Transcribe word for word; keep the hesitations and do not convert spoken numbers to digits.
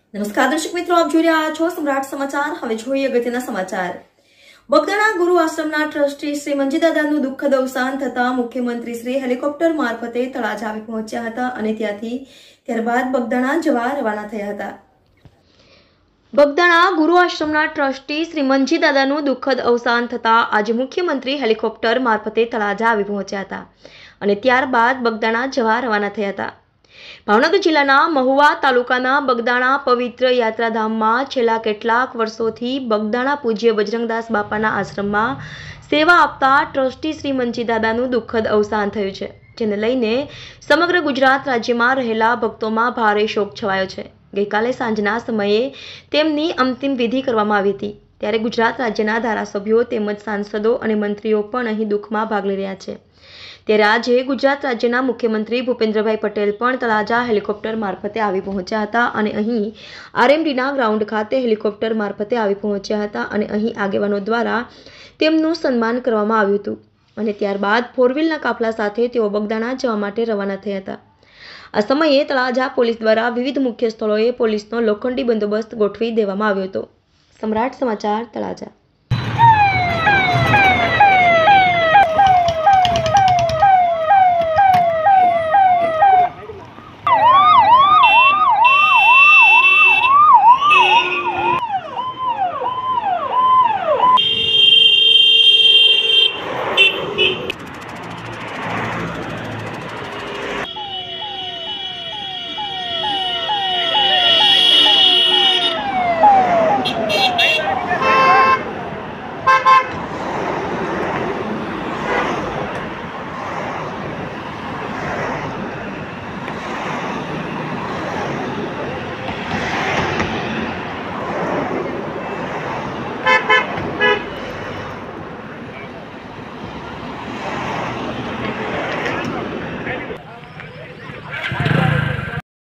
નમસ્કાર દર્શક મિત્રો, આપ જોઈ રહ્યા છો સમ્રાટ સમાચાર। હવે જોઈએ અગત્યના સમાચાર। બગદાણા ગુરુ આશ્રમના ટ્રસ્ટી શ્રી મંજીદાદાનું દુઃખદ અવસાન થતા મુખ્યમંત્રી શ્રી હેલિકોપ્ટર મારફતે તળાજા આવી પહોંચ્યા હતા અને ત્યાંથી ત્યારબાદ બગદાણા જવા રવાના થયા હતા। બગદાણા ગુરુ આશ્રમના ટ્રસ્ટી શ્રી મંજીદાદાનું દુઃખદ અવસાન થતા આજે મુખ્યમંત્રી હેલિકોપ્ટર મારફતે તળાજા આવી પહોંચ્યા હતા અને ત્યારબાદ બગદાણા જવા રવાના થયા હતા। ભાવનગર જિલ્લાના મહુવા તાલુકાના બગદાણા પવિત્ર યાત્રાધામમાં છેલ્લા કેટલાક વર્ષોથી બગદાણા પૂજ્ય બજરંગદાસ બાપાના આશ્રમમાં સેવા આપતા ટ્રસ્ટી શ્રી મંજીદાદાનું દુઃખદ અવસાન થયું છે, જેને લઈને સમગ્ર ગુજરાત રાજ્યમાં રહેલા ભક્તોમાં ભારે શોક છવાયો છે। ગઈકાલે સાંજના સમયે તેમની અંતિમ વિધિ કરવામાં આવી હતી, ત્યારે ગુજરાત રાજ્યના ધારાસભ્યો તેમજ સાંસદો અને મંત્રીઓ પણ અહીં દુઃખમાં ભાગ લઈ રહ્યા છે। ત્યારે આજે ગુજરાત રાજ્યના મુખ્યમંત્રી ભૂપેન્દ્રભાઈ પટેલ પણ તળાજા હેલિકોપ્ટર મારફતે આવી પહોંચ્યા હતા અને અહીં આરએમડીના ગ્રાઉન્ડ ખાતે હેલિકોપ્ટર મારફતે આવી પહોંચ્યા હતા અને અહીં આગેવાનો દ્વારા તેમનું સન્માન કરવામાં આવ્યું હતું અને ત્યારબાદ ફોર વ્હીલના કાફલા સાથે તેઓ બગદાણા જવા માટે રવાના થયા હતા। આ સમયે તળાજા પોલીસ દ્વારા વિવિધ મુખ્ય સ્થળોએ પોલીસનો લોખંડી બંદોબસ્ત ગોઠવી દેવામાં આવ્યો હતો। સમ્રાટ સમાચાર, તળાજા।